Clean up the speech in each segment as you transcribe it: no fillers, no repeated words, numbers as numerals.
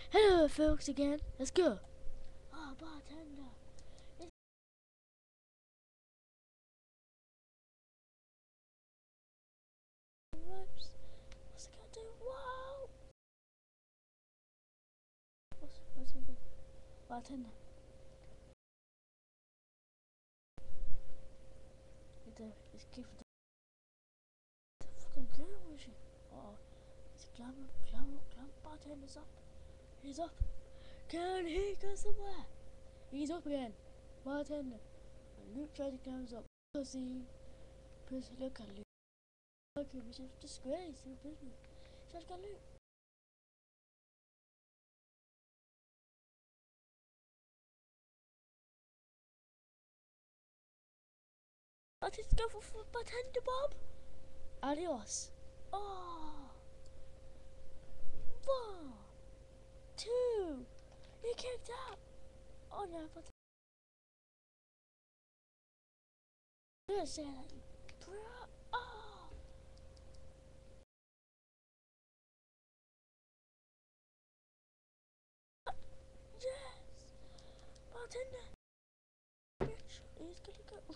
Hello folks again. Let's go. Ah, bartender. Ropes. What's it gonna do? Wow. What's it gonna do? Bartender. It's gift. The fucking girl was she? Oh, it's climb. Bartender's up. He's up. Can he go somewhere? He's up again. Bartender. And Luke tried to climb up. Pussy. Look at Luke. Look at him. He's a disgrace in business. Just got Luke. Let's go for bartender Bob. Adios. Oh. 1, 2. He kicked out. Oh no, but I'm gonna say that, you bro. Oh. Yes. Bartender. Bitch. He's gonna go.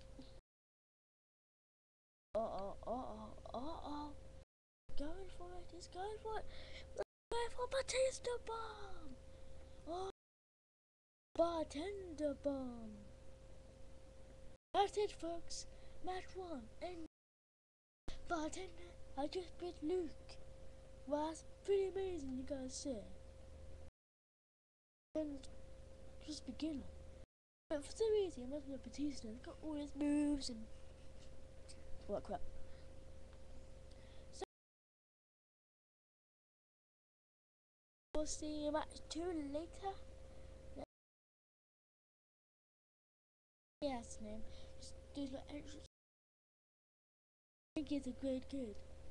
Going for it. He's going for it. Going for bartender bomb. Oh. Bartender bomb. That's it, folks. Match 1. And bartender, I just beat Luke. Well, that's pretty amazing, you guys say. And just beginner. But for some reason, I'm not Batista. He's got all his moves and what crap. So we'll see you match 2 later. Yeah, that's his name. Just do like extra. I think he's a great kid.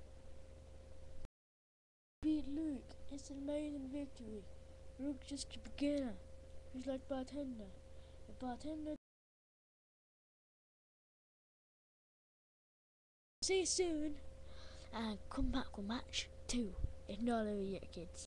Beat Luke. It's an amazing victory. Luke's just a beginner. He's like bartender. The bartender. See you soon. And come back with match 2. If not over yet, kids.